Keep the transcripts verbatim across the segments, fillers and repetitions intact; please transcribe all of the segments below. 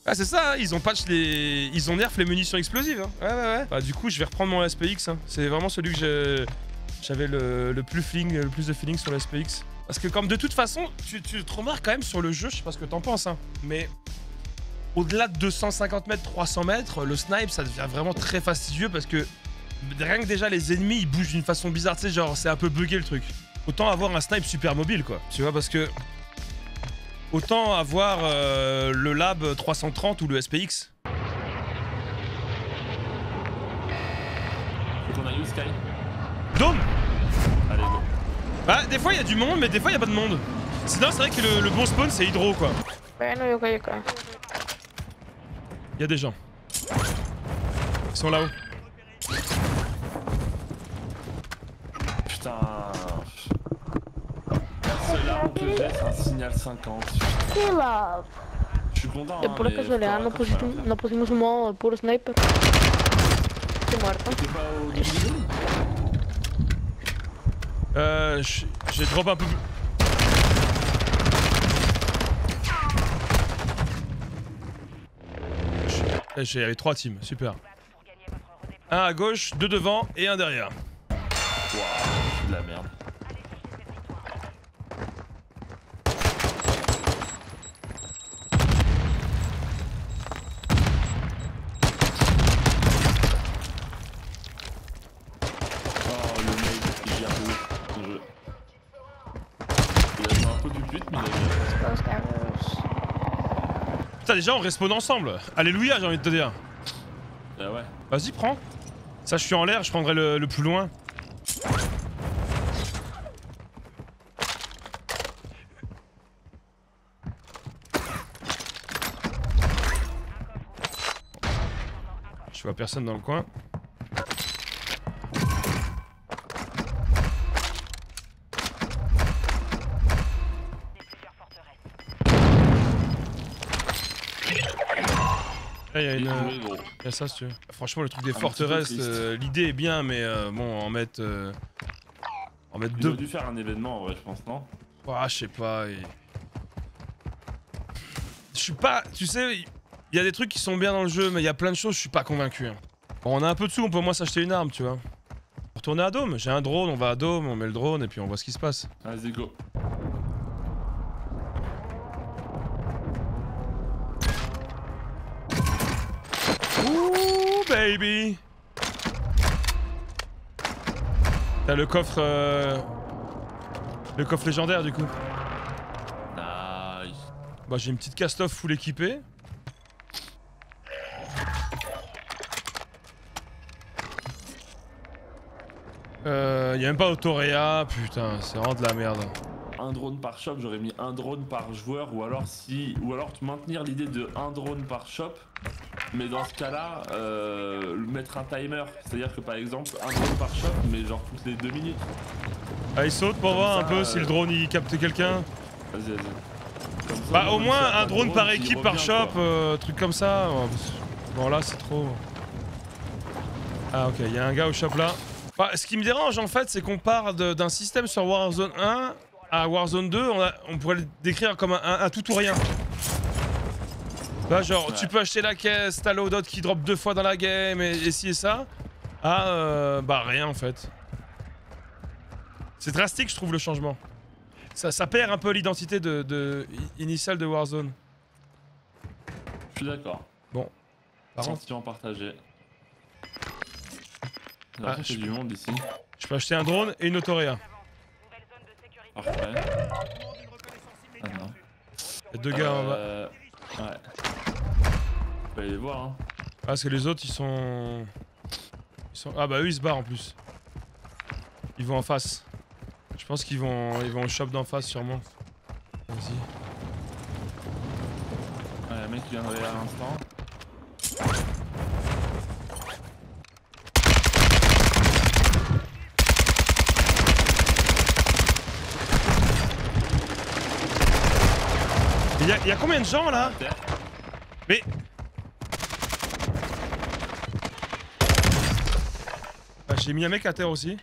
Ah c'est ça, hein, ils ont patch les... Ils ont nerf les munitions explosives. Hein. Ouais ouais ouais. Bah du coup je vais reprendre mon S P X. Hein. C'est vraiment celui que j'avais le... le plus feeling, le plus de feeling sur le S P X. Parce que comme de toute façon, tu, tu te remarques quand même sur le jeu, je sais pas ce que t'en penses, hein, mais au-delà de deux cent cinquante mètres, trois cents mètres, le snipe ça devient vraiment très fastidieux parce que rien que déjà les ennemis ils bougent d'une façon bizarre, tu sais, genre c'est un peu bugué le truc. Autant avoir un snipe super mobile quoi, tu vois, parce que autant avoir euh, le lab trois cent trente ou le S P X. Faut qu'on aille où, Sky? Dôme. Allez, go. Bah des fois il y a du monde mais des fois il y a pas de monde. Sinon c'est vrai que le, le bon spawn c'est hydro quoi. Bueno, yo caí acá. Il y a des gens. Ils sont là-haut. Putain. Celle-là en que j'ai, c'est un signal cinquante. Que love. Je suis content. Eu Hein, por mais casualidad faut no, pas pusi faire. no pusimos un modo puro sniper. Estoy muerto. T'es pas au milieu? Euh, j'ai drop un peu plus. J'ai avec trois teams, super. Un à gauche, deux devant et un derrière. Waouh, c'est de la merde. Oh, le mec, il gère de ouf son jeu. Il a joué un peu du pute, mais il a géré. Los cabros. Putain, déjà on respawn ensemble. Alléluia, j'ai envie de te dire. Ah ouais. Vas-y, prends. Ça, je suis en l'air, je prendrai le, le plus loin. Je vois personne dans le coin. Là, il y a une. Il y a ça, si tu veux. Franchement, le truc des Un forteresses, petit peu euh, l'idée est bien, mais euh, bon, en mettre. Euh, en mettre Ils deux. ont dû faire un événement en vrai, je pense, non? Ah, je sais pas. Et... Je suis pas. Tu sais, il y a des trucs qui sont bien dans le jeu, mais il y a plein de choses, je suis pas convaincu. Hein. Bon, on a un peu de sous, on peut au moins s'acheter une arme, tu vois. Retourner à Dôme. J'ai un drone, on va à Dôme, on met le drone et puis on voit ce qui se passe. Vas-y, go. Ouh, baby. T'as le coffre... Euh... Le coffre légendaire, du coup. Nice. Bah, j'ai une petite cast-off full équipée. Euh... Y'a même pas Autoréa, putain, c'est vraiment de la merde. Un drone par shop, j'aurais mis un drone par joueur, ou alors si, ou alors maintenir l'idée de un drone par shop, mais dans ce cas-là, euh, mettre un timer, c'est-à-dire que par exemple un drone par shop, mais genre toutes les deux minutes. Ah, il saute pour Comme voir ça, un peu euh... si le drone il capte quelqu'un. Vas-y, vas-y. Comme ça, Bah, au même moins s'il y a un pas de drone par qui équipe, par revient, shop, quoi. euh, truc comme ça. Bon, là, c'est trop. Ah, ok, il y a un gars au shop là. Bah, ce qui me dérange en fait, c'est qu'on part d'un système sur Warzone un à Warzone deux, on, a, on pourrait le décrire comme un, un, un tout ou rien. Là, genre, ouais. Tu peux acheter la caisse, t'as loadout qui drop deux fois dans la game, et, et ci et ça. Ah, euh, bah rien en fait. C'est drastique, je trouve, le changement. Ça, ça perd un peu l'identité de, de, initiale de Warzone. Je suis d'accord. Bon. Par contre... Sentiment partagé. Ah, je... du monde ici. Je peux acheter un drone et une Autoréa. Parfait. Ah non. Il y a deux gars en bas. Euh... Ouais. On peut aller les voir, hein. Ah, parce que les autres, ils sont... ils sont... Ah bah eux, ils se barrent en plus. Ils vont en face. Je pense qu'ils vont... Ils vont au shop d'en face, sûrement. Vas-y. Ouais, le mec qui vient d'arriver à l'instant. Il y, a, il y a combien de gens là? Mais... Bah, j'ai mis un mec à terre aussi.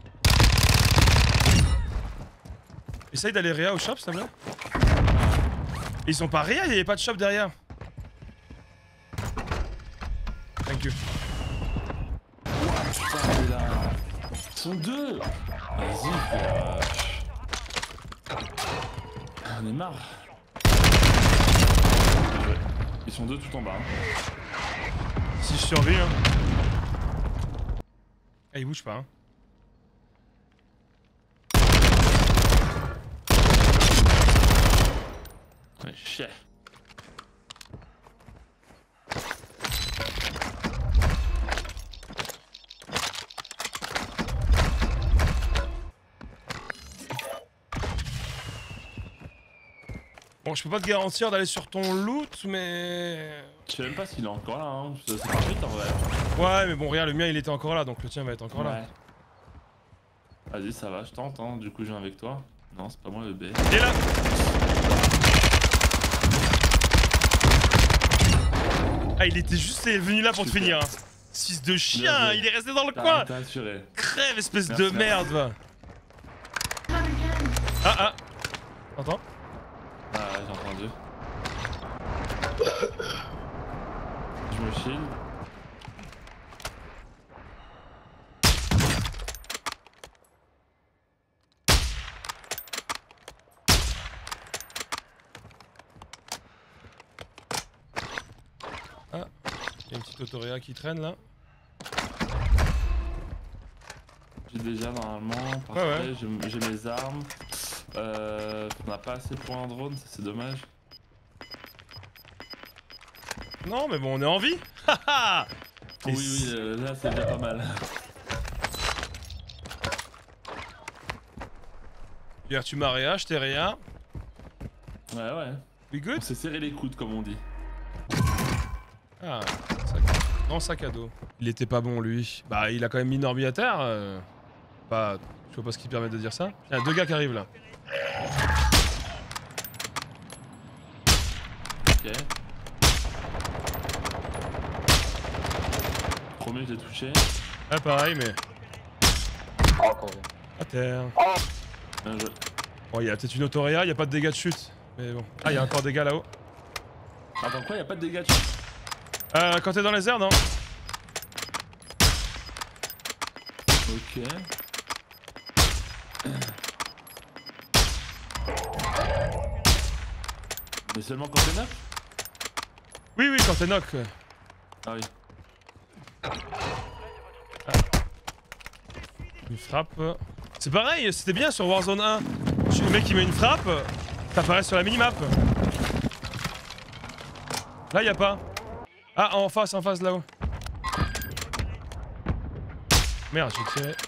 Essaye d'aller réa au shop s'il te plaît. Ils sont pas réa, il y avait pas de shop derrière. Thank you. Putain, mais là. Ils sont deux. Vas-y, frère. On est marre. Ils sont deux tout en bas. Hein. Si je survis, hein. Ah, il bouge pas, hein. Ouais, chier. Bon, je peux pas te garantir d'aller sur ton loot, mais... Je sais même pas s'il est encore là, hein. C'est pas vite en vrai. Ouais, mais bon, regarde, le mien il était encore là, donc le tien va être encore là. Ouais. Vas-y, ça va, je tente, hein. Du coup, je viens avec toi. Non, c'est pas moi le B. Il est là. Ah, il était juste venu là pour te finir. Hein. Fils de chien, il est resté dans le coin. T'as assuré. Crève, espèce Merci, de merde, va. Ah, ah. T'entends? Ah, j'ai entendu. Je me shield. Ah, il y a une petite autoréa qui traîne là. J'ai déjà normalement, parfait, Ouais, ouais. j'ai j'ai mes armes. Euh, on n'a pas assez pour un drone, ça c'est dommage. Non, mais bon, on est en vie. Haha. Oui, oui, euh, là c'est déjà pas mal. Hier, tu m'as réa, je t'ai réa. Ouais, ouais. We good? On s'est serré les coudes comme on dit. Ah, sac... grand sac à dos. Il était pas bon lui. Bah, il a quand même mis Norby à terre. Euh... Bah, je vois pas ce qui permet de dire ça. Il y a deux gars qui arrivent là. Ok. Premier, je l'ai touché. Ah, pareil, mais. À terre. Bien joué. Bon, il y a peut-être une autoréa, il y a pas de dégâts de chute. Mais bon. Ah, il y a encore des gars là-haut. Attends, quoi, y'a pas de dégâts de chute? Euh, quand t'es dans les airs, non? Ok. Mais seulement quand t'es neuf? Oui, oui, quand t'es knock. Ah oui. Une frappe. C'est pareil, c'était bien sur Warzone un. Je le mec qui met une frappe, t'apparais sur la minimap. Là, y a pas. Ah, en face, en face, là-haut. Merde, j'ai tiré.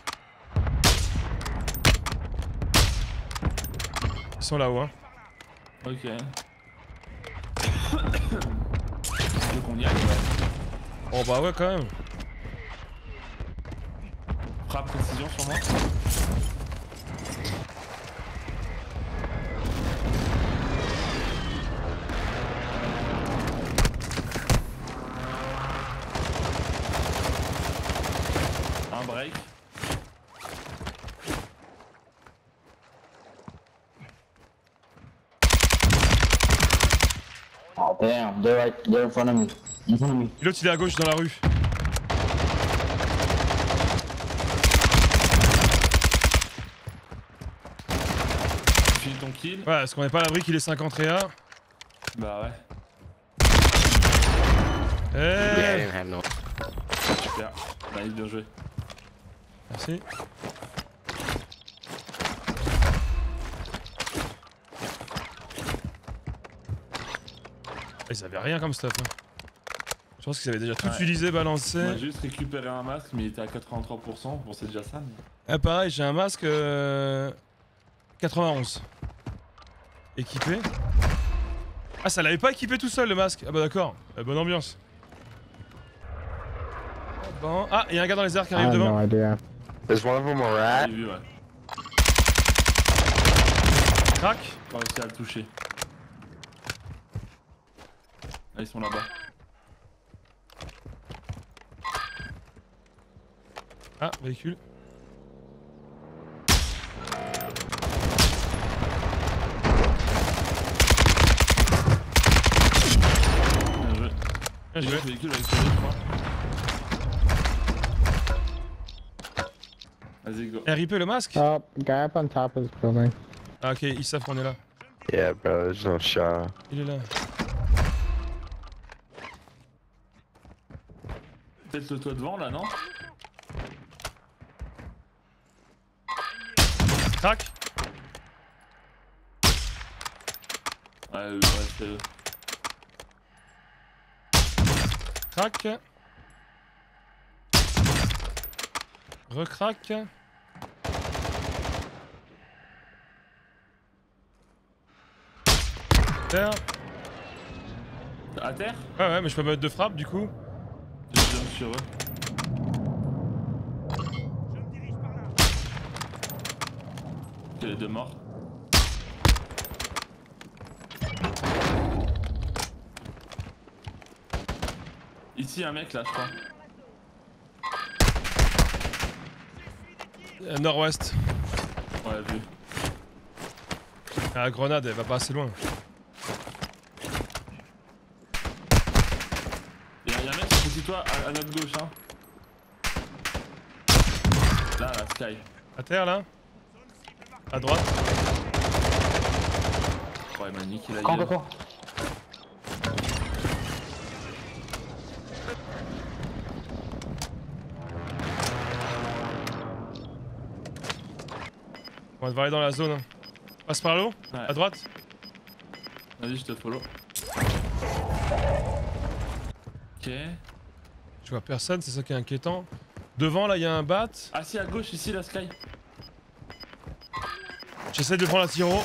Ils sont là-haut, hein. Ok. Tu veux qu'on y aille, ouais. Oh bah ouais, quand même. Frappe précision sur moi. Un break. Oh damn, they're right, they're in front of me. In front of me. Et l'autre, il est à gauche dans la rue. Finis ton kill. Ouais, parce qu'on est pas à l'abri qu'il est cinquante réa. Bah ouais. Eh, Super. Nice, bien joué. merci. Ils avaient rien comme stuff. Hein. Je pense qu'ils avaient déjà tout Ouais. utilisé, On balancé. a juste récupéré un masque, mais il était à quatre-vingt-trois pour cent. Bon, c'est déjà ça. Mais... Ah, pareil, j'ai un masque euh... quatre-vingt-onze. Équipé. Ah, ça l'avait pas équipé tout seul le masque. Ah bah d'accord, euh, bonne ambiance. Bon. Ah, il y a un gars dans les airs qui arrive devant. No idea. Is one of them a rat? J'ai vu, ouais. Crac. Pas réussi à le toucher. Ah, ils sont là-bas. Ah, véhicule. Bien joué. Bien J'ai joué. vu ce véhicule avec le je crois. Vas-y, go. R I P le masque? Top, guy up on top of this building. Ah ok, ils savent qu'on est là. Yeah, bro, there's no shot. Il est là. Peut-être le toit devant là, non? Crac. Ouais, ouais, c'est eux. Crac. Recrac. Terre. À terre? Ouais ouais mais je peux me mettre de frappe du coup. Je jump sur eux. Ok, les deux morts. Ici un mec là je crois. Euh, Nord-ouest. Ouais vu. Ah, la grenade elle va pas assez loin. Y'a y a un mec sur petit toit à, à notre gauche hein. Là, la Sky. À terre là. À droite. Ouais, il m'a niqué la Go, go, gueule. go. On va devoir aller dans la zone. Hein. Passe par l'eau. Ouais. À droite. Vas-y, je te follow. Ok. Je vois personne, c'est ça qui est inquiétant. Devant là il y a un bat. Ah si, à gauche, ici, la Sky. J'essaie de prendre la Tiro.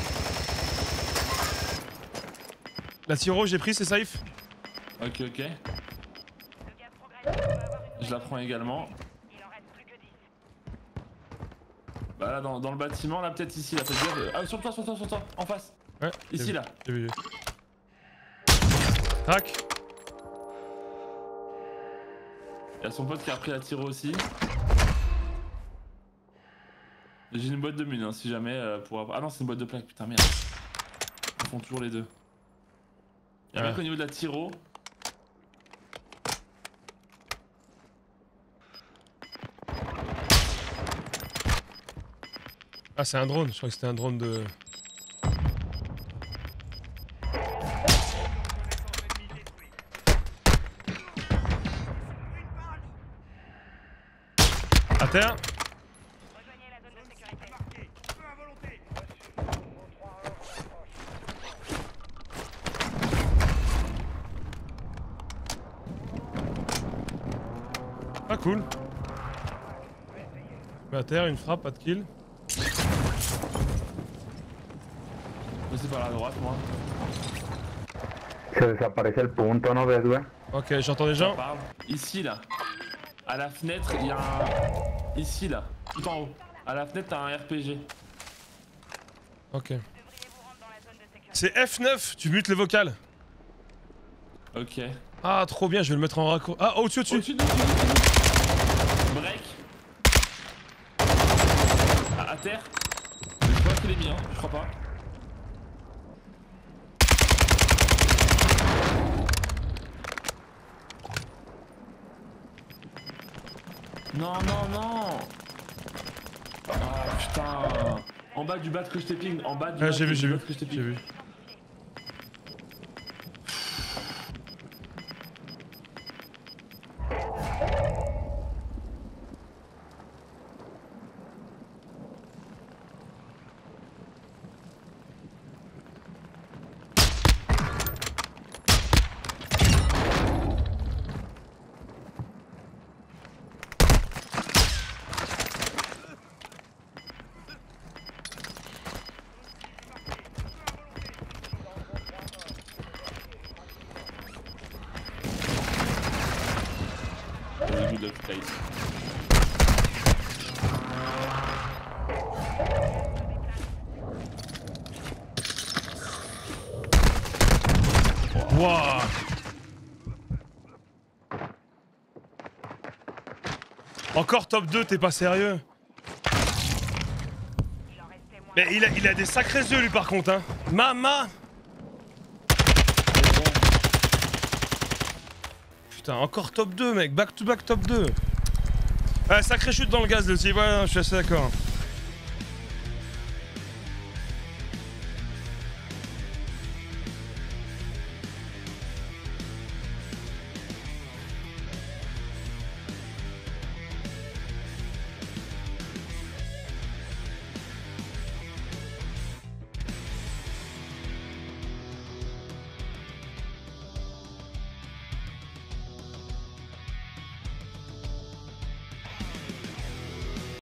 La Tiro j'ai pris, c'est safe. Ok, ok. Je la prends également. Bah là, dans, dans le bâtiment, là, peut-être ici, là, peut-être. Ah, sur toi, sur toi, sur toi, en face. Ouais. Ici, j'ai vu, là. J'ai vu. Crac. Il y a son pote qui a pris la Tiro aussi. J'ai une boîte de mine, hein, si jamais euh, pour. Ah non, c'est une boîte de plaques, putain, merde. Ils font toujours les deux. Il y a un Ouais. mec au niveau de la Tiro. Ah c'est un drone, je crois que c'était un drone de... À terre. Pas cool. Mais à terre, une frappe, pas de kill. Aussi par la droite, moi. Se desaparece el punto, ¿no ves, güey? Ok, j'entends des gens. Parle. Ici, là. À la fenêtre, il y a un. Ici, là. Tout en haut. À la fenêtre, t'as un R P G. Ok. C'est F neuf, tu mutes le vocal. Ok. Ah, trop bien, je vais le mettre en raccourci. Ah, au-dessus, au-dessus. Au-dessus de nous, au-dessus de nous. Break. À, à terre. Je crois qu'il est mis, hein. Je crois pas. Non, non, non. Ah putain. En bas du bat que je t'ai ping. En bas du Ah, bat j'ai vu, j'ai vu. que je t'ai J'ai ping. vu. Very good upstate. Wouah. Encore top deux, t'es pas sérieux? Mais il a, il a des sacrés yeux lui par contre hein. Mama. Putain, encore top deux mec, back to back top deux. Ah, sacré chute dans le gaz le type, ouais, je suis assez d'accord.